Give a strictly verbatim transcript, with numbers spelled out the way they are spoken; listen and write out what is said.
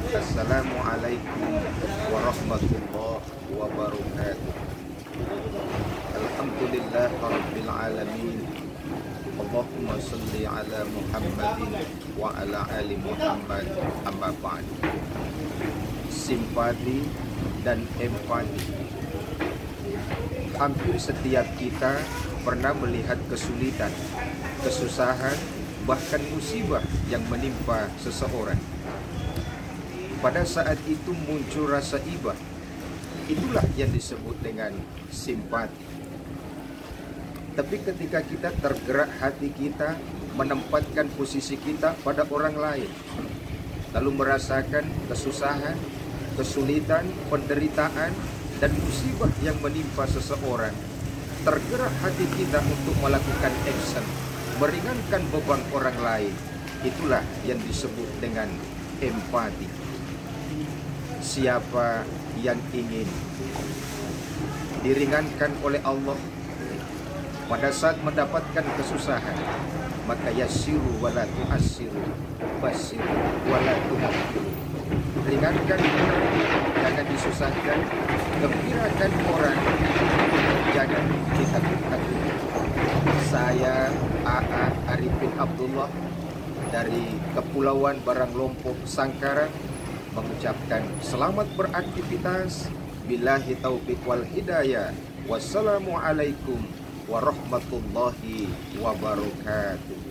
Assalamualaikum warahmatullahi wabarakatuh. Alhamdulillah Rabbil alamin. Allahumma salli ala Muhammadin wa ala ali Muhammad, amma ba'd. Simpati dan empati. Hampir setiap kita pernah melihat kesulitan, kesusahan, bahkan musibah yang menimpa seseorang. Pada saat itu muncul rasa iba. Itulah yang disebut dengan simpati. Tapi ketika kita tergerak hati kita menempatkan posisi kita pada orang lain, lalu merasakan kesusahan, kesulitan, penderitaan, dan musibah yang menimpa seseorang, tergerak hati kita untuk melakukan action, meringankan beban orang lain. Itulah yang disebut dengan empati. Siapa yang ingin diringankan oleh Allah pada saat mendapatkan kesusahan, maka yassiru wala tu'assiru, bassiru wala tunaffiru. Ringankan orang, jangan disusahkan. Gembirakan orang, jangan ditakut-takuti. Saya A A Arifin Abdullah dari Kepulauan Barang Lompok, Sangkaran, mengucapkan selamat beraktivitas. Billahi taufiq wal hidayah. Wassalamualaikum warahmatullahi wabarakatuh.